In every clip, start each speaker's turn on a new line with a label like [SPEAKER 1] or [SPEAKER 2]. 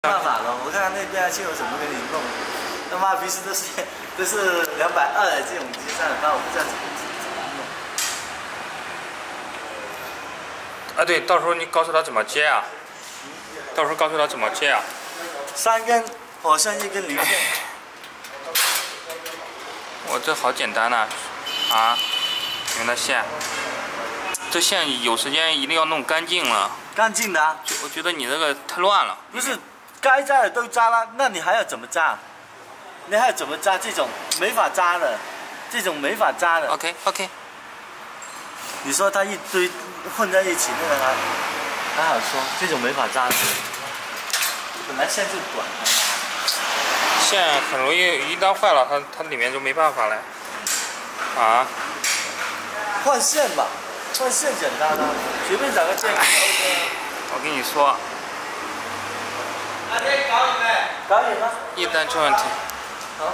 [SPEAKER 1] 没办法了，我看看那边汽油怎么给你弄。他妈平时都是220这种机上，那我不知道怎么
[SPEAKER 2] 弄。啊，对，到时候你告诉他怎么接啊？到时候告诉他怎么接啊
[SPEAKER 1] ？3根火线，1根零线。
[SPEAKER 2] 我这好简单呐，啊，用的线，这线有时间一定要弄干净了。
[SPEAKER 1] 干净的啊？
[SPEAKER 2] 我觉得你这个太乱了。
[SPEAKER 1] 不是，该扎的都扎了，那你还要怎么扎？你还要怎么扎？这种没法扎的，这种没法扎的。
[SPEAKER 2] OK。
[SPEAKER 1] 你说它一堆混在一起，那个还好说，这种没法扎的。本来线就短的。
[SPEAKER 2] 线很容易，一旦坏了，它里面就没办法了。啊？
[SPEAKER 1] 换线吧，换线简单啊，随便找个线。
[SPEAKER 2] 我跟你说。
[SPEAKER 1] 搞你吗？
[SPEAKER 2] 一单出问题。
[SPEAKER 1] 好。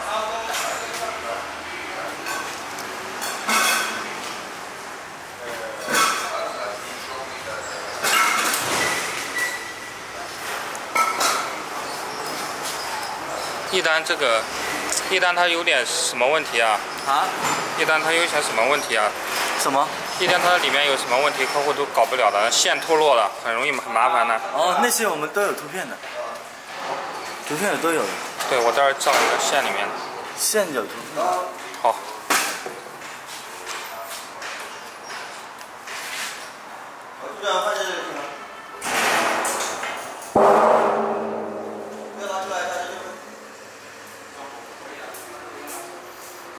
[SPEAKER 2] 一单它有点什么问题啊？
[SPEAKER 1] 啊？
[SPEAKER 2] 一单它有点什么问题啊？
[SPEAKER 1] 什么？
[SPEAKER 2] 一单它里面有什么问题，客户都搞不了的，线脱落了，很容易很麻烦的。
[SPEAKER 1] 哦，那些我们都有图片的，图片的都有的。
[SPEAKER 2] 对，我这儿照一个线里面的。
[SPEAKER 1] 线有图片。
[SPEAKER 2] 好。
[SPEAKER 1] 我这个